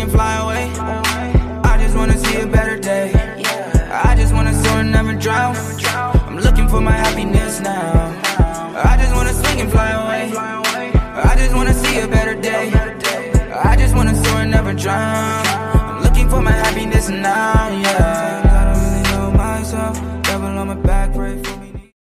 and fly away. I just wanna see a better day. I just wanna soar and never drown. I'm looking for my happiness now. I just wanna swing and fly away. I just wanna see a better day. I just wanna soar and never drown. I'm looking for my happiness now.